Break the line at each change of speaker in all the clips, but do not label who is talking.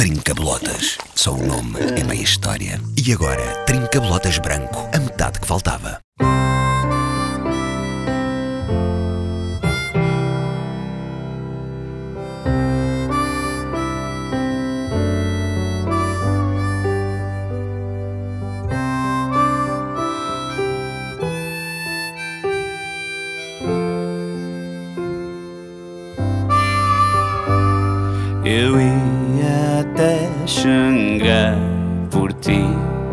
Trinca-Bolotas. Só o nome é meia história. E agora, Trinca-Bolotas branco, a metade que faltava.
Eu ia até Xangai por ti,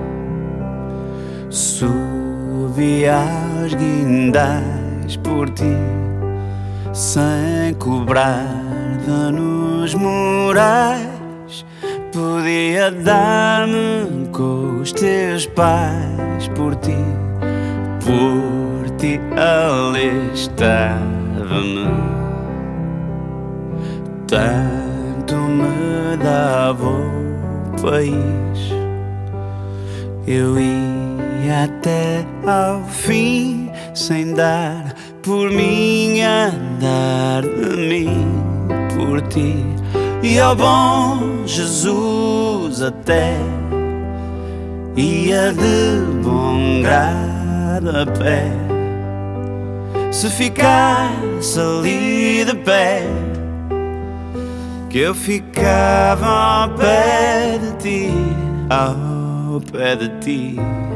subi aos guindais por ti, sem cobrar danos morais. Podia dar-me com os teus pais por ti alistava-me. Tanto me dava o país, eu ia até ao fim, sem dar por mim, andar de mim por ti. E ao bom Jesus até ia de bom grado a pé, se ficasse ali de pé, que eu ficava ao pé de ti, ao pé de ti.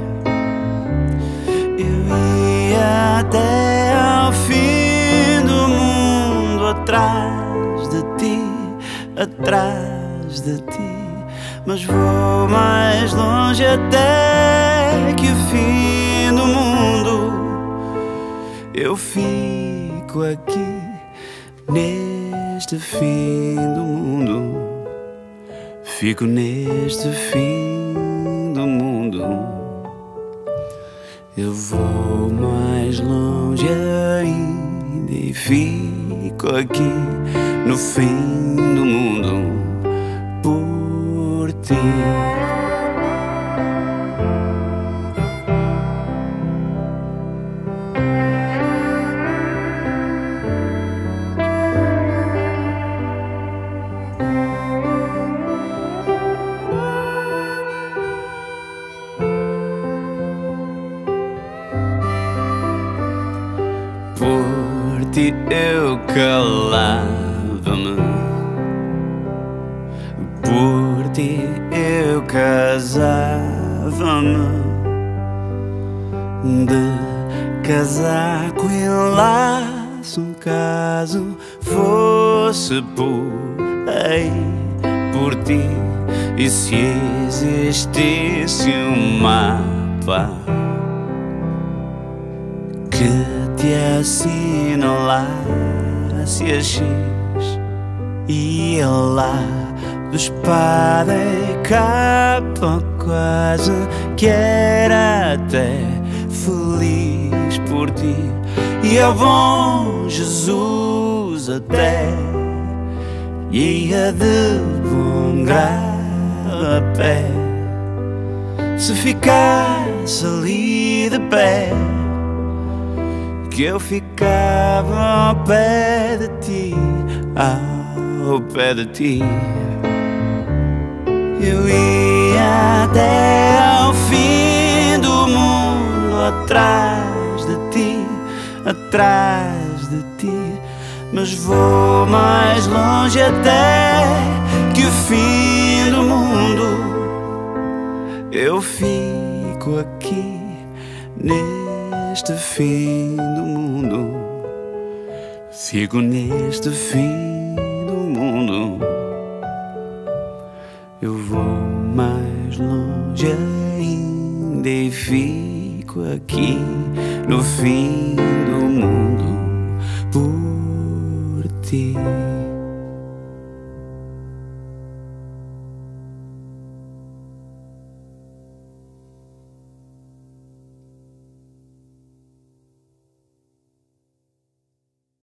Eu ia até ao fim do mundo, atrás de ti, atrás de ti. Mas vou mais longe até que o fim do mundo. Eu fico aqui neste fim do mundo, fico neste fim do mundo. Eu vou mais longe ainda e fico aqui no fim do mundo por ti. Por ti eu calava-me, por ti eu casava-me, de casaco e laço, um caso fosse por aí por ti. E se existisse um mapa que te assinalasse a X, e lá do espada e capa, quase que era até feliz por ti. E ao bom Jesus até ia de bom grado a pé, se ficasse ali de pé, que eu ficava ao pé de ti, ao pé de ti. Eu ia até ao fim do mundo, atrás de ti, atrás de ti. Mas vou mais longe até que o fim do mundo. Eu fico aqui neste fim do mundo, fico neste fim do mundo. Eu vou mais longe ainda e fico aqui no fim do mundo por ti.